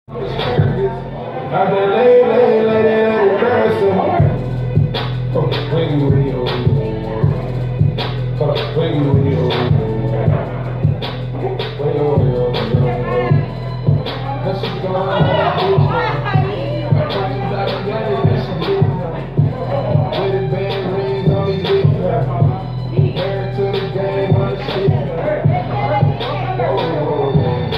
I been lay, from the swing with you. From the swing with you. Way over here. That's what's going on. I told you that I got it, that's some good. With the band rings on these lips. Married to the game on the shit. Whoa.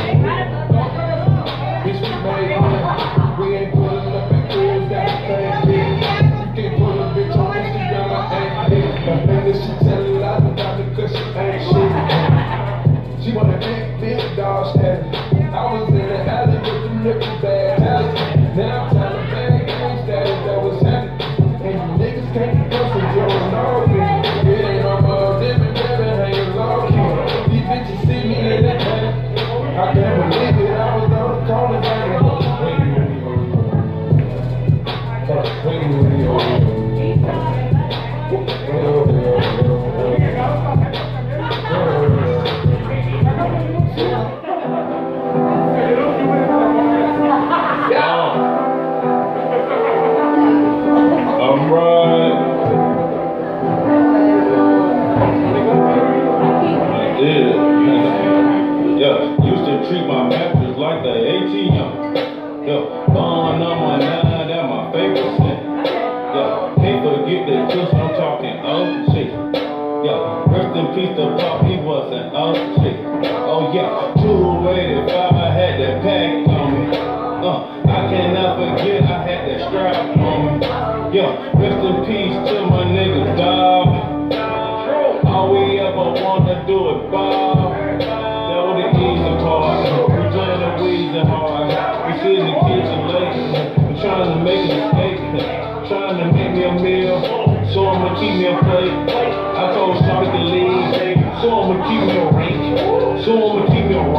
Bitch, we made money. We ain't pulling up in cribs, got the same shit. You can't pull a bitch on Instagram, I ain't it. I think this shit tell you lies about it, cause she ain't shit. She want a big dog status. I was in the alley with the nipple bad talent. Now I'm trying to bag game status, that was happening. And you niggas can't be close, you don't know me. It ain't no more different, baby, hanging low key. These bitches see me in the head. I can't believe it, I was on the corner, baby. Treat my mattress like the ATM. Yo, on my nine, that my favorite scent. Yo, can't forget the kiss, I'm talking oh shit. Yo, rest in peace to Pop, he was an oh shit. Oh yeah, 285, I had that pack on me. I cannot forget, I had that strap on me. Yo, rest in peace to my nigga dog. All we ever wanna do is Bob. That was the easy part. We playing the weeds and hard. We sit in the kitchen late. We trying to make an escape. Trying to make me a meal. So I'ma keep me a plate. I told Shawty to leave. So I'ma keep me a ring. So I'ma keep me a